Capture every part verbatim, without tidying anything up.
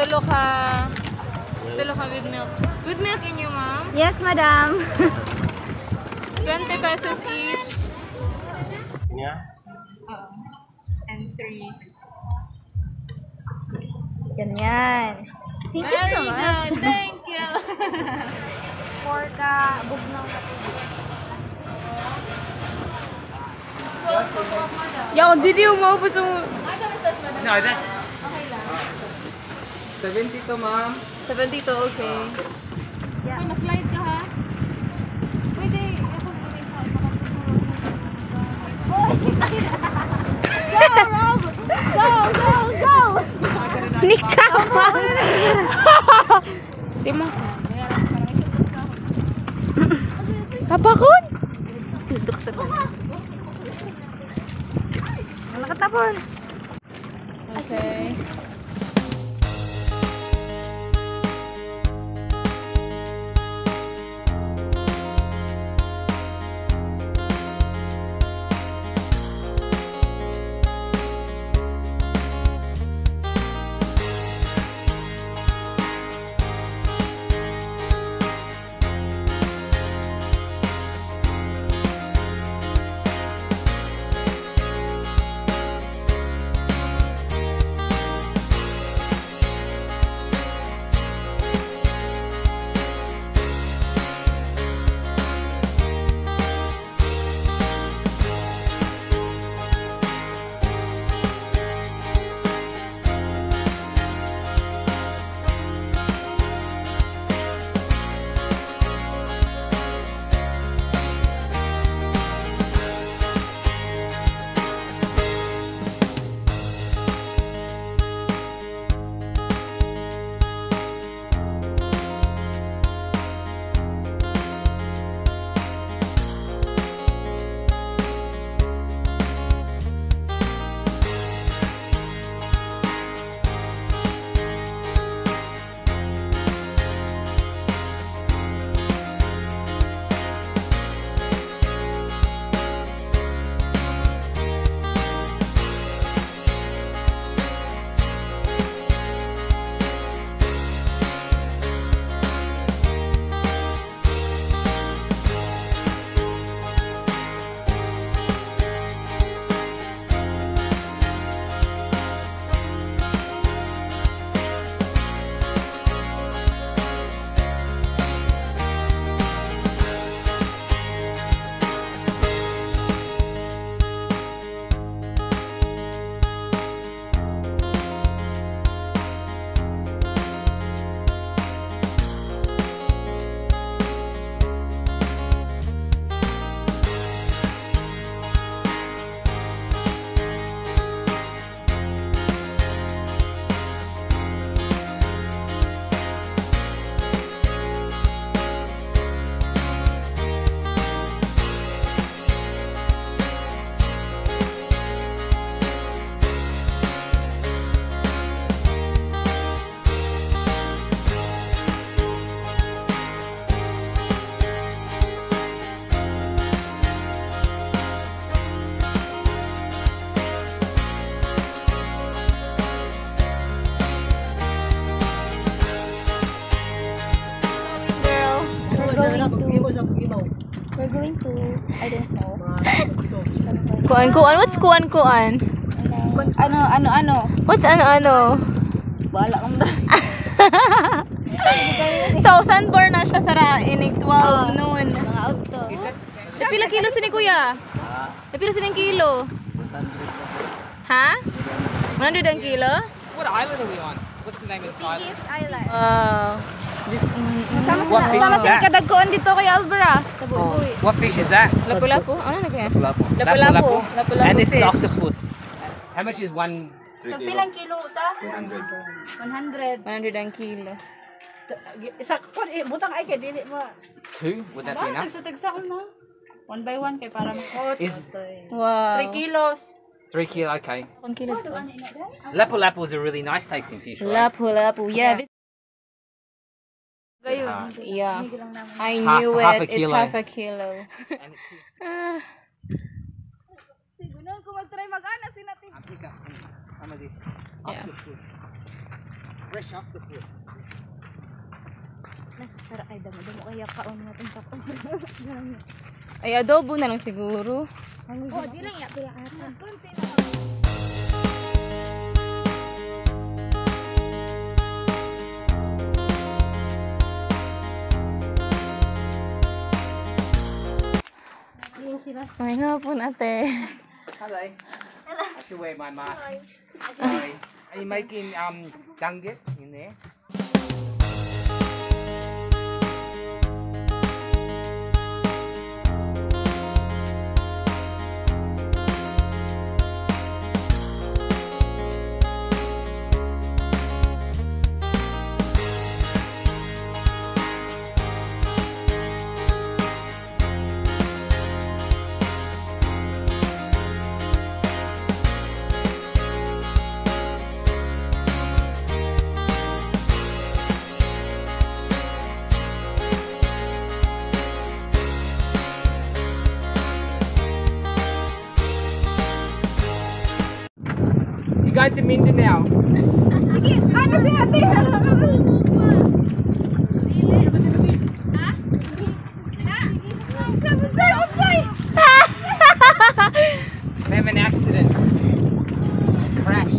Tulo ka. Tulo ka with milk. With milk in you, ma'am? Yes, madam. twenty pesos each. Yeah. Uh, and three. Ganyan. Thank you Very so much. good. Thank you. For ka, bugnaw na po. Yo, did you maubos mo? No, that's seventy-two, ma'am. seventy-two, okay. Yeah. Ay, na-slide ka ha? Pwede, ako na slide Go, Rob! Go, go, go! Nikapang! Di mo. Kapakon! Sudok sa kulit. Nakatapon. Okay. We're going to, I don't know. Kuan-kuan. What's kuan-kuan? Ano, ano, ano? What's ano-ano? Bahala kong dahil. So, sandbar na siya sa inig twelve Oh. noon. Mga auto. Pila kilo sini kuya? Pila sini kilo? Ha? one hundred ang kilo? What island are we on? What's the name of this island? Tigis Island. Wow. This, mm, Sama What sila, fish sama is sila that? kadagkoon dito kay Albra. Sa Oh, buboy. what fish is that? lapu-lapu? Ano na kaya? Lapu-lapu. Lapu-lapu. Lapu-lapu And this is fish. octopus. How much is one? three kilo. Pilang kilo ta? one hundred. one hundred. one hundred ang kilo. Isa ko eh butang ay kay dili mo. Two? Would that be Ba, enough? tagsa-tagsa ko na. One by one kay para makot. Is Wow. three kilos. three kilo? Okay. one kilo to. Lapu-lapu is a really nice tasting fish, right? Lapu-lapu. Yeah. This Uh, yeah. I Half- knew half a it. It's kilo. half a kilo. and it's- Ah. Sigunon ko mag-try mag-ana si natin. I'll pick up some, some of this Yeah. octopus. Fresh octopus. Nasusara ay damo damo kaya kaon natin tapos. Ay, adobo na lang siguro. Oh, di lang ya pila ata. Konti na. May hapon, ate. Hello. I have to wear my mask. Sorry. Are you making um danggit in there? You going to Mindanao? Sige, ano si ate? Bugsay, bugsay, bugsay! We have an accident. Crash.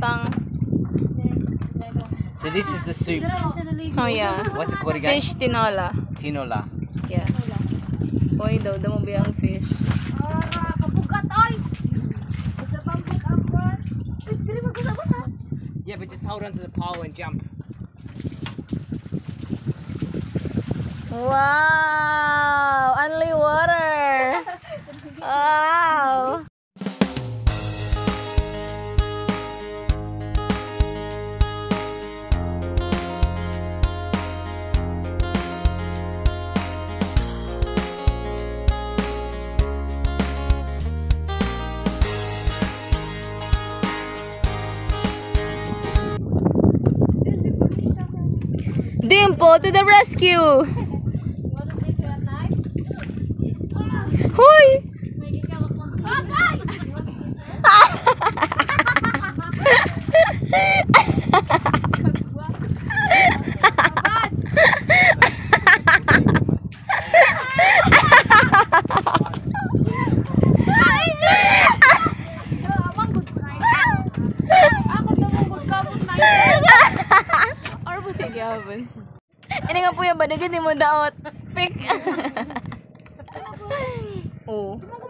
pang... So this is the soup. Oh yeah. What's it called again? Fish tinola. Tinola. Yeah. Oy daw, damo ba ang fish? Ara, kabugat oy. Sa pambuk ambon. Uy, dili mo gusa-gusa. Yeah, but just hold onto the pole and jump. Wow! Only water! Wow! Dimple to the rescue! Hoy! Or po sige hapon. Ini nga po yung badagan di mo daot. Pick. Oh.